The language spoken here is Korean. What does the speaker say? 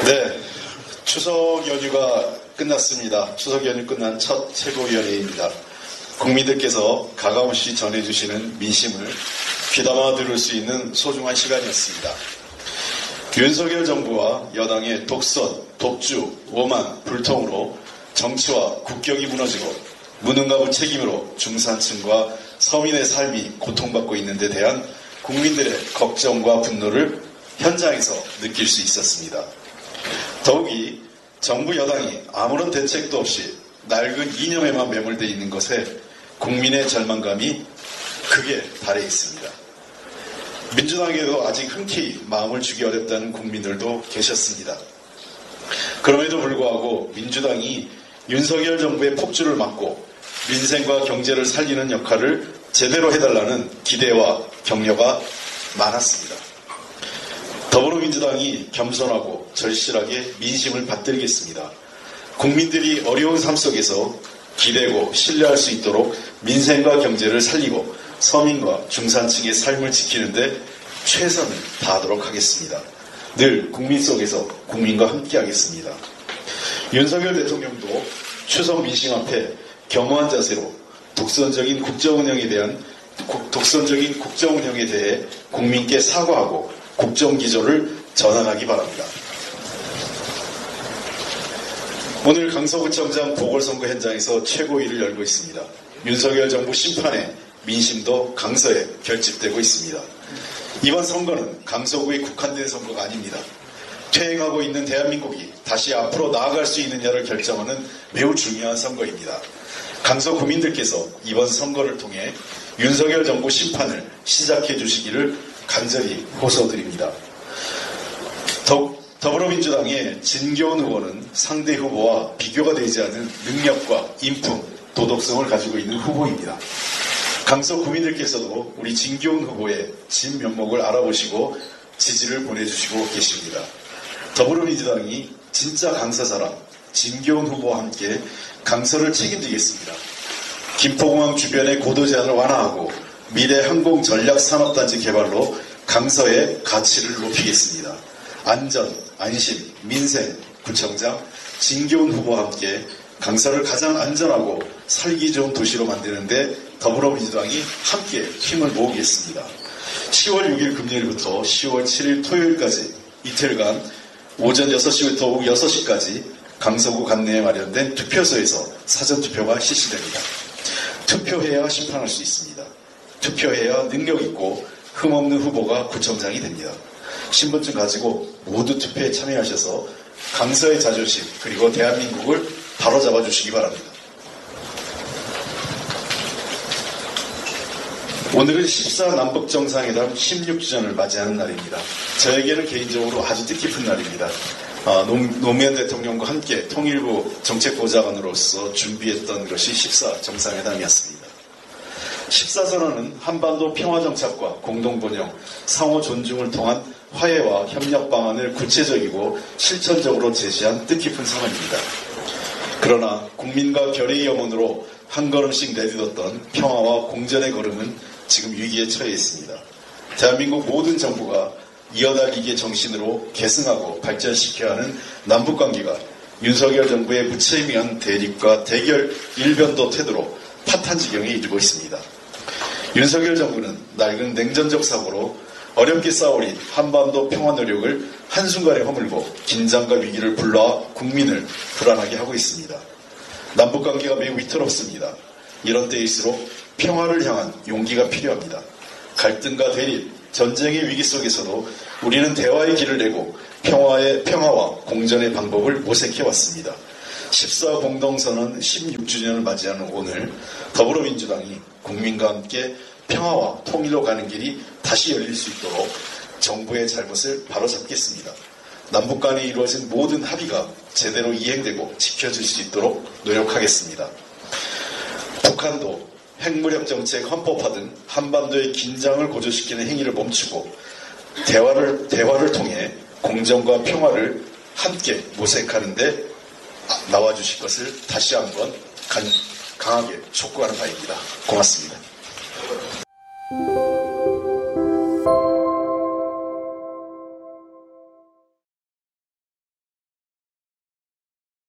네, 추석 연휴가 끝났습니다. 추석 연휴 끝난 첫 최고위원회입니다. 국민들께서 가감없이 전해주시는 민심을 귀담아 들을 수 있는 소중한 시간이었습니다. 윤석열 정부와 여당의 독선, 독주, 오만, 불통으로 정치와 국격이 무너지고 무능과 무책임으로 중산층과 서민의 삶이 고통받고 있는 데 대한 국민들의 걱정과 분노를 현장에서 느낄 수 있었습니다. 더욱이 정부 여당이 아무런 대책도 없이 낡은 이념에만 매몰되어 있는 것에 국민의 절망감이 크게 달해 있습니다. 민주당에도 아직 흔쾌히 마음을 주기 어렵다는 국민들도 계셨습니다. 그럼에도 불구하고 민주당이 윤석열 정부의 폭주를 막고 민생과 경제를 살리는 역할을 제대로 해달라는 기대와 격려가 많았습니다. 더불어민주당이 겸손하고 절실하게 민심을 받들겠습니다. 국민들이 어려운 삶 속에서 기대고 신뢰할 수 있도록 민생과 경제를 살리고 서민과 중산층의 삶을 지키는데 최선을 다하도록 하겠습니다. 늘 국민 속에서 국민과 함께 하겠습니다. 윤석열 대통령도 추석 민심 앞에 겸허한 자세로 독선적인 국정운영에 대해 국민께 사과하고 국정기조를 전환하기 바랍니다. 오늘 강서구청장 보궐선거 현장에서 최고위를 열고 있습니다. 윤석열 정부 심판에 민심도 강서에 결집되고 있습니다. 이번 선거는 강서구에 국한된 선거가 아닙니다. 퇴행하고 있는 대한민국이 다시 앞으로 나아갈 수 있느냐를 결정하는 매우 중요한 선거입니다. 강서 구민들께서 이번 선거를 통해 윤석열 정부 심판을 시작해 주시기를 간절히 호소드립니다. 더불어민주당의 진교훈 후보는 상대 후보와 비교가 되지 않은 능력과 인품, 도덕성을 가지고 있는 후보입니다. 강서 구민들께서도 우리 진교훈 후보의 진면목을 알아보시고 지지를 보내주시고 계십니다. 더불어민주당이 진짜 강서 사람 진교훈 후보와 함께 강서를 책임지겠습니다. 김포공항 주변의 고도 제한을 완화하고 미래 항공 전략 산업단지 개발로 강서의 가치를 높이겠습니다. 안전, 안심, 민생, 구청장 진교훈 후보와 함께 강서를 가장 안전하고 살기 좋은 도시로 만드는데 더불어민주당이 함께 힘을 모으겠습니다. 10월 6일 금요일부터 10월 7일 토요일까지 이틀간 오전 6시부터 오후 6시까지 강서구 관내에 마련된 투표소에서 사전투표가 실시됩니다. 투표해야 심판할 수 있습니다. 투표해야 능력 있고 흠없는 후보가 구청장이 됩니다. 신분증 가지고 모두 투표에 참여하셔서 강서의 자존심 그리고 대한민국을 바로잡아 주시기 바랍니다. 오늘은 14 남북정상회담 16주년을 맞이하는 날입니다. 저에게는 개인적으로 아주 뜻깊은 날입니다. 노무현 대통령과 함께 통일부 정책보좌관으로서 준비했던 것이 14 정상회담이었습니다. 14선언은 한반도 평화정착과 공동번영, 상호 존중을 통한 화해와 협력 방안을 구체적이고 실천적으로 제시한 뜻깊은 선언입니다. 그러나 국민과 결의의 염원으로 한 걸음씩 내딛었던 평화와 공전의 걸음은 지금 위기에 처해 있습니다. 대한민국 모든 정부가 이어달리기의 정신으로 계승하고 발전시켜야 하는 남북관계가 윤석열 정부의 무책임한 대립과 대결 일변도 태도로 파탄 지경에 이르고 있습니다. 윤석열 정부는 낡은 냉전적 사고로 어렵게 쌓아올린 한반도 평화 노력을 한순간에 허물고 긴장과 위기를 불러와 국민을 불안하게 하고 있습니다. 남북관계가 매우 위태롭습니다. 이런 때일수록 평화를 향한 용기가 필요합니다. 갈등과 대립, 전쟁의 위기 속에서도 우리는 대화의 길을 내고 평화와 공전의 방법을 모색해왔습니다. 14 공동선언 16주년을 맞이하는 오늘 더불어민주당이 국민과 함께 평화와 통일로 가는 길이 다시 열릴 수 있도록 정부의 잘못을 바로잡겠습니다. 남북 간에 이루어진 모든 합의가 제대로 이행되고 지켜질 수 있도록 노력하겠습니다. 북한도 핵무력 정책 헌법화든 한반도의 긴장을 고조시키는 행위를 멈추고 대화를 통해 공정과 평화를 함께 모색하는 데 나와주실 것을 다시 한번 강하게 촉구하는 바입니다. 고맙습니다.